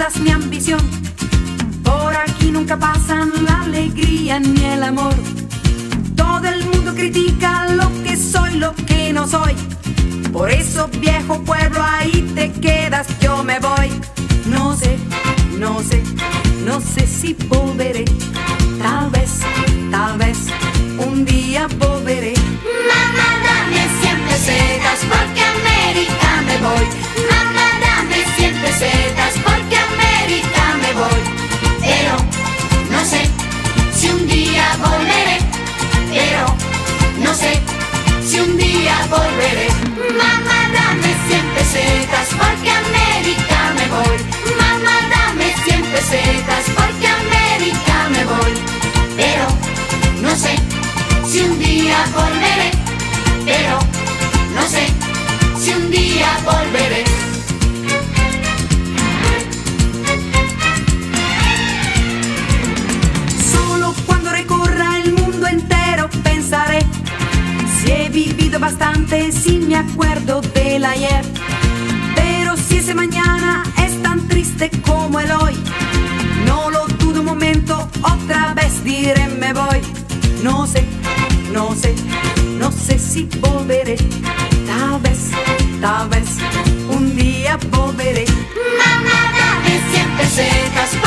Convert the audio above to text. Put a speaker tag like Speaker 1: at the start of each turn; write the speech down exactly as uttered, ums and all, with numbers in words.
Speaker 1: es mi ambición. Por aquí nunca pasan la alegría ni el amor. Todo el mundo critica lo que soy, lo que no soy. Por eso, viejo pueblo, ahí te quedas, yo me voy. No sé, no sé, no sé si volveré. Tal vez, tal vez, un día volveré.
Speaker 2: Mamá, dame cien pesetas porque a América me voy. Mamá, dame cien pesetas porque a América me voy. Pero no sé si un día volveré. Pero no sé si un día volveré. Mamá, dame cien pesetas porque a América me voy. Mamá, dame cien pesetas porque a América me voy. Pero no sé si un día volveré. Pero no sé si un día volveré.
Speaker 1: Solo cuando recorra el mundo entero pensaré si he vivido bastante, si me acuerdo del ayer. Pero si ese mañana es tan triste como el hoy, no lo dudo un momento, otra vez diré me voy. No sé, no sé, no sé si volveré. Tal vez, tal vez, un día volveré.
Speaker 2: Mamá, dame cien pesetas